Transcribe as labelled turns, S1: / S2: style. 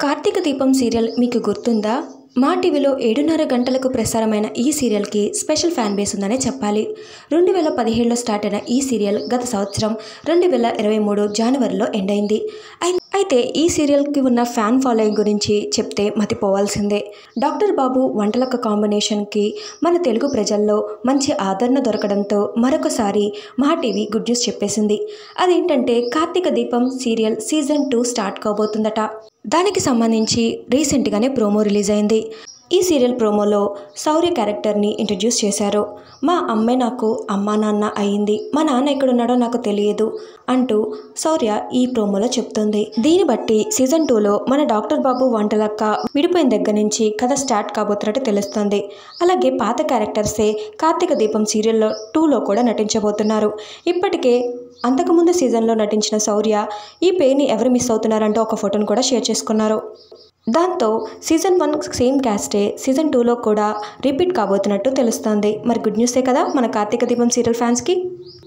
S1: కార్తీక దీపం సీరియల్ మీకు గుర్తుందా? మా టీవీలో 7:30 గంటలకు ప్రసారమైన ఈ సీరియల్కి స్పెషల్ ఫ్యాన్ బేస్ ఉందనే చెప్పాలి. 2017లో స్టార్ట్ అయిన ఈ సీరియల్ గత సంవత్సరం 2023 జనవరిలో ఎండ్ అయింది. అయితే ఈ సీరియల్కి ఉన్న ఫ్యాన్ ఫాలోయింగ్ గురించి చెప్తే మతిపోవాల్సిందే. డాక్టర్ బాబు వంటలక్క కాంబినేషన్కి మన తెలుగు ప్రజల్లో మంచి ఆదరణ దొరకడంతో మరొకసారి మా టీవీ గుడ్ న్యూస్ చెప్పేసింది. అదేంటంటే కార్తీక దీపం సీరియల్ సీజన్ 2 స్టార్ట్ కాబోతుందట. దానికి సంబంధించి రీసెంట్గానే ప్రోమో రిలీజ్ అయింది. ఈ సీరియల్ ప్రోమోలో శౌర్య క్యారెక్టర్ని ఇంట్రడ్యూస్ చేశారు. మా అమ్మే నాకు అమ్మా నాన్న అయింది, మా నాన్న ఎక్కడున్నాడో నాకు తెలియదు అంటూ శౌర్య ఈ ప్రోమోలో చెప్తుంది. దీన్ని బట్టి సీజన్ 2లో మన డాక్టర్ బాబు వంటలక్క విడిపోయిన దగ్గర నుంచి కథ స్టార్ట్ కాబోతున్నట్టు తెలుస్తుంది. అలాగే పాత క్యారెక్టర్సే కార్తీక దీపం సీరియల్లో 2లో కూడా నటించబోతున్నారు. ఇప్పటికే అంతకుముందు సీజన్లో నటించిన శౌర్య ఈ పేరుని ఎవరు మిస్ అవుతున్నారంటూ ఒక ఫోటోను కూడా షేర్ చేసుకున్నారు. దాంతో సీజన్ 1 సేమ్ క్యాస్టే సీజన్ 2లో కూడా రిపీట్ కాబోతున్నట్టు తెలుస్తోంది. మరి గుడ్ న్యూసే కదా మన కార్తీక దీపం సీరియల్ ఫ్యాన్స్కి.